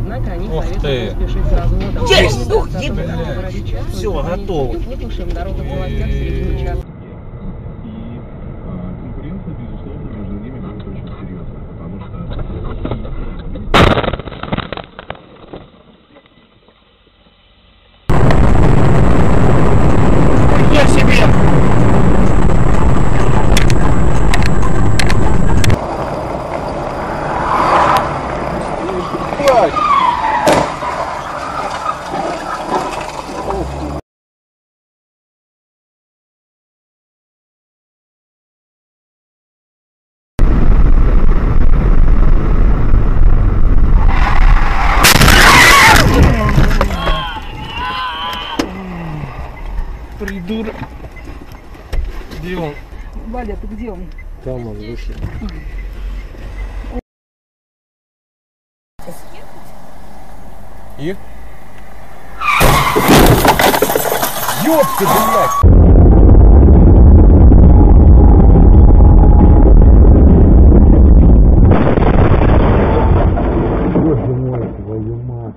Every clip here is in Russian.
Однако они Ух ты! спешить с разводом. Есть! Ух, Все, готово. Выслушаем дорогу властях среднего часа. Конкуренция, безусловно, между ними будет очень серьезная, потому что... Я себе! Придурок. Где он? Валя, ты где он? Там он вышел. И? Ёпта, блядь! Боже мой, твою мать!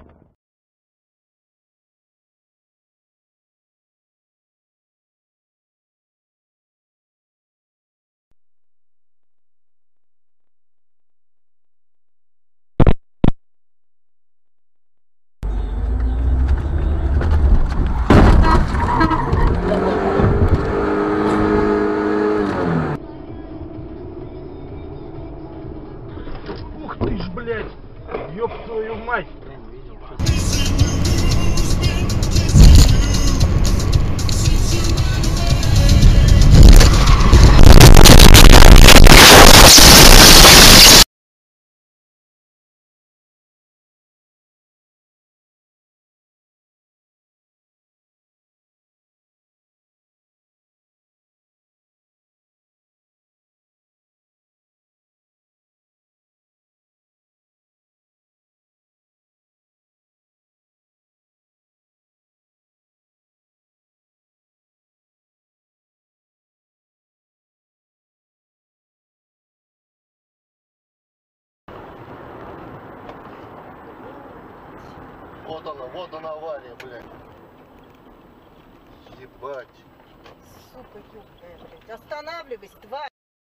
Ух ты ж, блядь! Ёб твою мать! Вот она авария, блядь. Ебать. Сука, ёбаная, блядь. Останавливайся, тварь.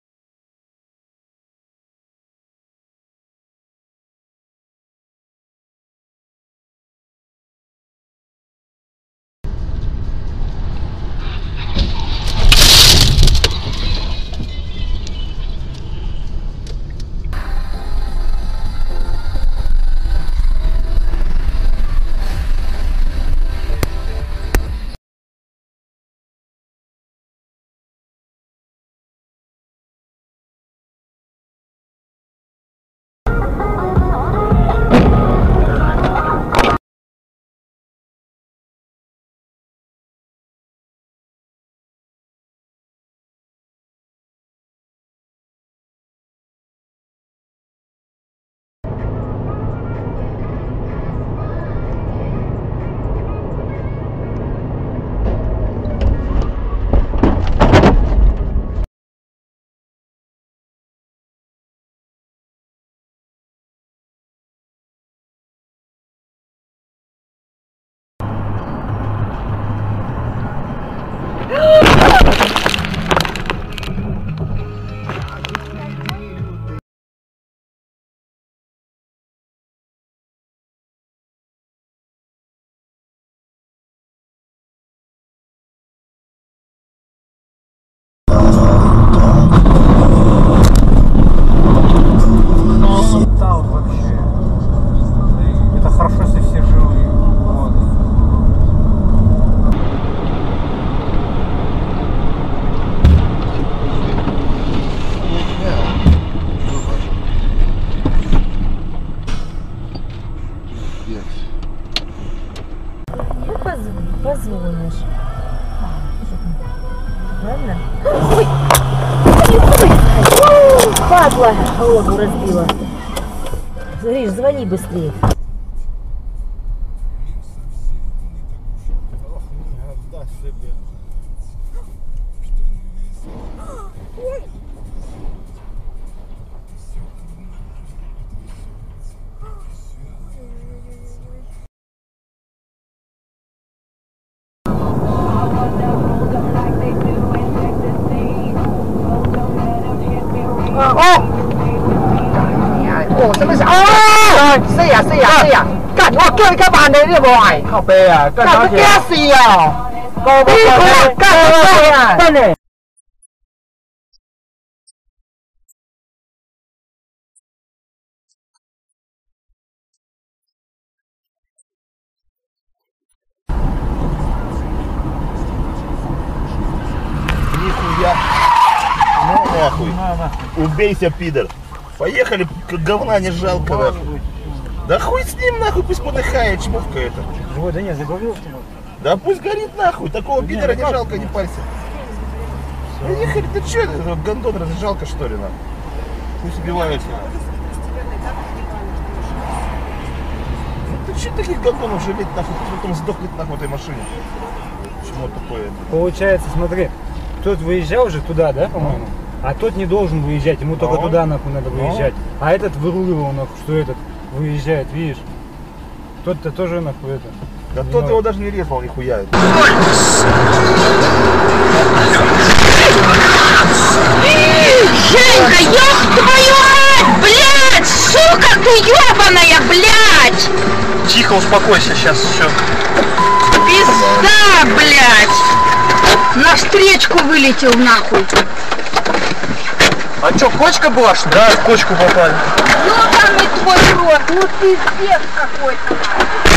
Позвонишь. Ладно? Ой! Ой, падла! Голову разбила. Гриш, звони быстрее. กัดว่าเกินกับบ้านได้เรียบร้อยเข้าไปอ่ะก็กัดเท้าว่าเทีแกยมเสียพี่เขากัดว่าเสียนั่นเอง Нихуя. Ну нахуй. Убейся, пидор. Поехали, как говна не жалко, нахуй. Да хуй с ним, нахуй, пусть подыхает, чмовка это. Ой, да нет, заговорил, что ли? Да пусть горит, нахуй, такого пидора не жалко, не парься. Поехали, ты че, это гондон, разве жалко, что ли, нахуй? Пусть убиваются. Ну ты че таких гондонов жалеть, нахуй, пусть потом сдохнет, нахуй, в этой машине. Почему такое? Получается, смотри, тот выезжал уже туда, да, по-моему? А тот не должен выезжать, ему только туда, нахуй, надо выезжать. А этот выруливал, нахуй, что этот выезжает, видишь? Тот-то тоже, нахуй, это... Да тот его даже не резал, нихуя. Женька, ёб твою мать, блядь! Сука ты ёбаная, блядь! Тихо, успокойся, сейчас все. Пизда, блядь! На встречку вылетел нахуй. А что, кочка была, что ли? Да, в кочку попали. Ну там и твой рот, ну пиздец какой-то.